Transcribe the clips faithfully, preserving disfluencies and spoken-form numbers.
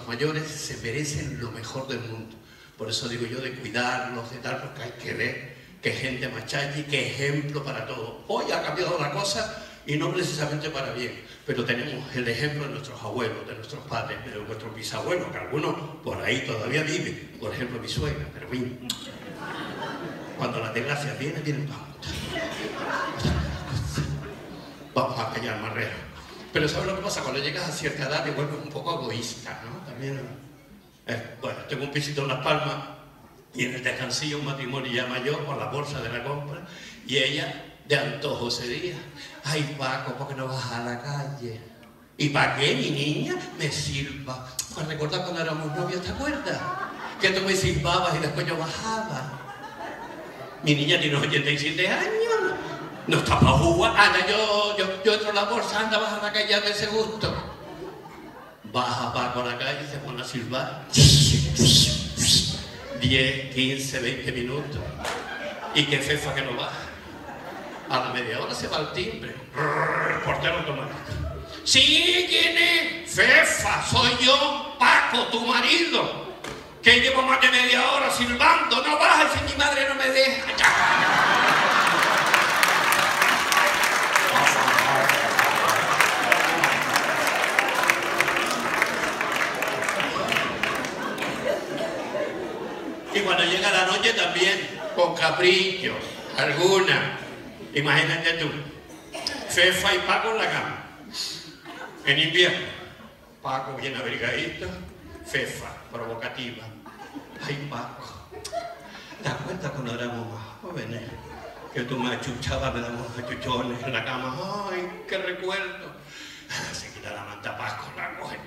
nuestros mayores se merecen lo mejor del mundo. Por eso digo yo de cuidarlos, de tal, porque hay que ver qué gente machachi, qué ejemplo para todo. Hoy ha cambiado la cosa y no precisamente para bien, pero tenemos el ejemplo de nuestros abuelos, de nuestros padres, de nuestros bisabuelos, que algunos por ahí todavía viven. Por ejemplo, mi suegra, pero bien, cuando las desgracias vienen, vienen todas juntas. Vamos a callar marrero. Pero ¿sabes lo que pasa? Cuando llegas a cierta edad te vuelves un poco egoísta, ¿no? También, eh, bueno, tengo un pisito en Las Palmas y en el descansillo un matrimonio ya mayor con la bolsa de la compra y ella de antojo ese día. Ay, Paco, ¿por qué no vas a la calle? ¿Y para qué, mi niña? Me sirva. Pues recuerda cuando éramos novios, ¿te acuerdas? Que tú me silbabas y después yo bajaba. Mi niña tiene ochenta y siete años. No está para jugar. Anda, yo, yo, yo entro en la bolsa, anda, vas a la calle de ese gusto. Baja Paco a la calle y se pone a silbar. diez, quince, veinte minutos. Y qué fefa que no baja. A la media hora se va al timbre. Portero automático. Sí, ¿quién es? Fefa, soy yo, Paco, tu marido. Que llevo más de media hora silbando. No baja, si mi madre no me deja. Y cuando llega la noche también, con capricho, alguna. Imagínate tú, Fefa y Paco en la cama, en invierno. Paco bien abrigadito, Fefa provocativa. Ay, Paco, ¿te acuerdas cuando éramos más jóvenes? Que tú me achuchabas, me damos achuchones en la cama. Ay, qué recuerdo. Se quita la manta Paco, la coge.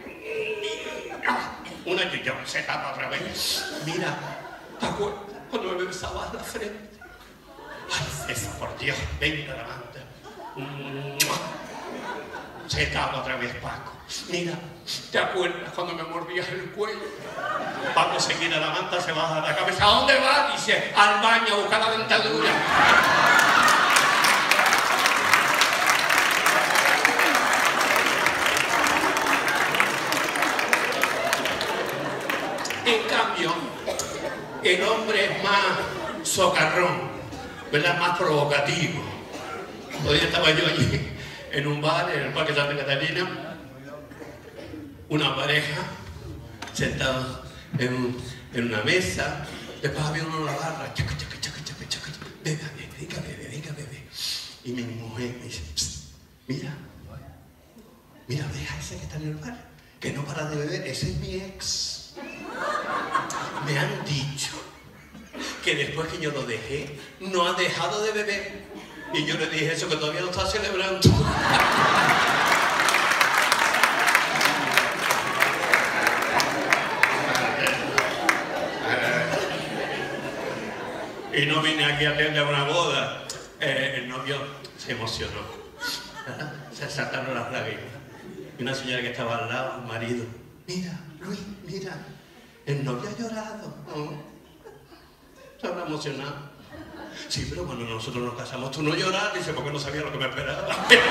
Un achuchón, se tapa otra vez. Mira, ¿te acuerdas cuando me besabas la frente? Ay, Fefa, por Dios, venga la manta. Se tapa otra vez Paco. Mira, ¿te acuerdas cuando me mordías el cuello? Paco se quita la manta, se baja la cabeza. ¿A dónde va? Dice, al baño a buscar la dentadura. En cambio, el hombre es más socarrón, ¿verdad? Más provocativo. Hoy estaba yo allí en un bar, en el Parque Santa Catalina, una pareja sentados en, un, en una mesa, después había uno en la barra, chaca, chaca, chaca, chaca, chaca, venga, venga, bebé, venga, bebé. Y mi mujer me dice, mira, mira, deja ese que está en el bar, que no para de beber, ese es mi ex. Me han dicho que después que yo lo dejé, no ha dejado de beber. Y yo le dije eso, que todavía lo está celebrando. Y no vine aquí a atender una boda. Eh, el novio se emocionó. Se saltaron las lágrimas. Y una señora que estaba al lado, el marido. Mira, Luis, mira. El novio ha llorado. ¿No? Se habrá emocionado. Sí, pero cuando nosotros nos casamos, tú no lloras. Dice, porque no sabía lo que me esperaba.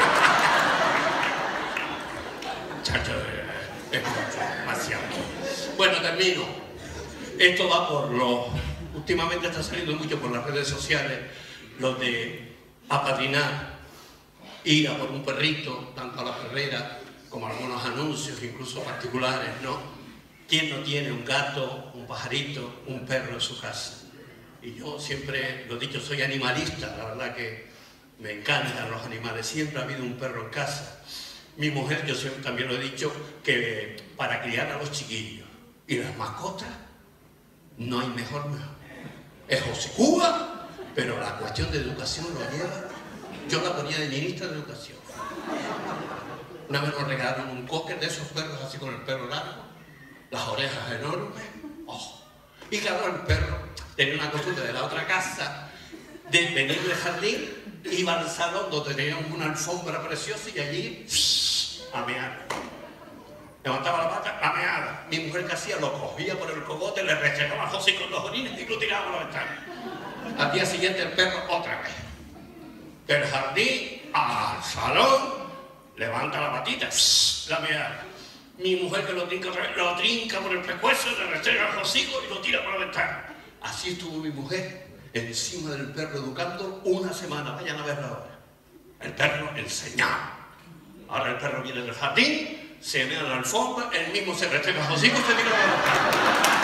Chacho, es mucho, demasiado. Bueno, termino. Esto va por los... Últimamente está saliendo mucho por las redes sociales lo de apadrinar, ir a por un perrito, tanto a la perrera como a algunos anuncios, incluso particulares, ¿no? ¿Quién no tiene un gato, un pajarito, un perro en su casa? Y yo siempre, lo he dicho, soy animalista, la verdad que me encantan los animales, siempre ha habido un perro en casa. Mi mujer, yo siempre también lo he dicho, que para criar a los chiquillos y las mascotas, no hay mejor mejor. Es José Cuba, pero la cuestión de educación lo lleva. Yo la ponía de ministra de Educación. Una vez nos regalaron un cocker de esos perros así con el pelo largo, las orejas enormes. Oh. Y claro, el perro tenía una costumbre de la otra casa de venir del jardín, iba al salón donde teníamos una alfombra preciosa y allí a mear. Levantaba la pata, a mear. Mi mujer, que hacía, lo cogía por el cogote, le rechazaba los hocico con los orines y lo tiraba por la ventana. Al día siguiente el perro otra vez. Del jardín al salón, levanta la patita, la meada. Mi mujer que lo trinca, lo trinca por el pescuezo, le restrega el hocico y lo tira por la ventana. Así estuvo mi mujer encima del perro educando una semana. Vayan a verla ahora. El perro enseñado. Ahora el perro viene del jardín, se mea en la alfombra, él mismo se restrega el hocico y se tira por la ventana.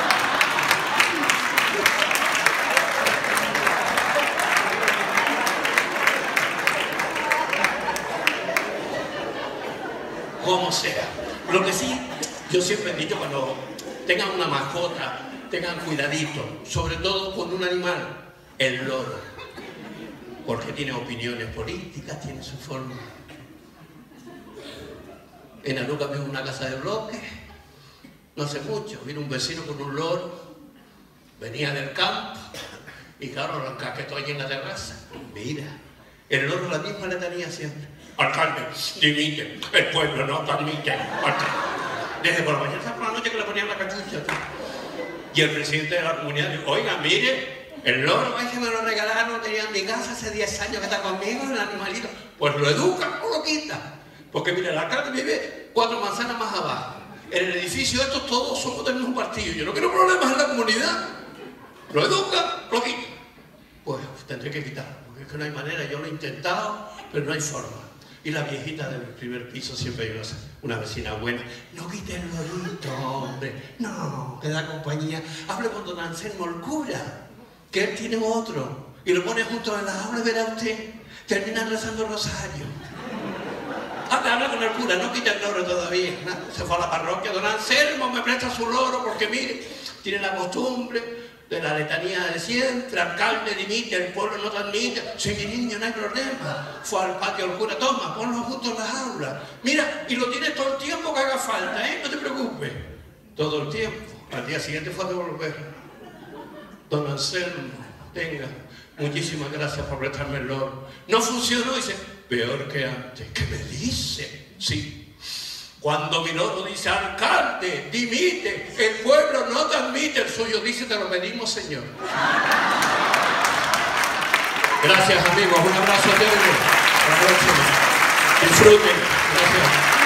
Como sea. Lo que sí, yo siempre he dicho, cuando tengan una mascota, tengan cuidadito, sobre todo con un animal, el loro, porque tiene opiniones políticas, tiene su forma. En Aluca vimos una casa de bloques, no hace mucho, vino un vecino con un loro, venía del campo, y claro, los casquetos allí en la terraza. Mira, el loro la misma le tenía siempre. Alcalde, dimite, el pueblo no admite. Alcalde. Desde por la mañana hasta por la noche que le ponían la cachucha. Y el presidente de la comunidad dijo, oiga, mire, el loro ese me lo regalaron, tenía en mi casa hace diez años que está conmigo, el animalito. Pues lo educa o lo quita. Porque mire, el alcalde vive cuatro manzanas más abajo. En el edificio estos todos somos del mismo partido. Yo no quiero problemas en la comunidad. Lo educa, lo quita. Pues tendré que quitarlo, porque es que no hay manera. Yo lo he intentado, pero no hay forma. Y la viejita del primer piso siempre hay una vecina buena. No quite el lorito, hombre. No, que da compañía. Hable con don Anselmo el cura, que él tiene otro. Y lo pone junto a la aula, verá usted. Terminan rezando el rosario. Habla, habla con el cura, no quita el loro todavía. Se fue a la parroquia. Don Anselmo me presta su loro porque, mire, tiene la costumbre de la letanía de siempre, alcalde dimite, el pueblo no te admite. Si mi niño no hay problema. Fue al patio el cura, toma, ponlo junto en las aulas. Mira, y lo tienes todo el tiempo que haga falta, ¿eh? No te preocupes. Todo el tiempo. Al día siguiente fue a devolver. Don Anselmo, tenga, muchísimas gracias por prestarme el loro. No funcionó, dice, peor que antes. ¿Qué me dice? Sí. Cuando mi loro dice, alcalde, dimite, el pueblo no te admite, el suyo dice, te lo pedimos, Señor. Gracias, amigos. Un abrazo a todos. Hasta la próxima. Disfruten. Gracias.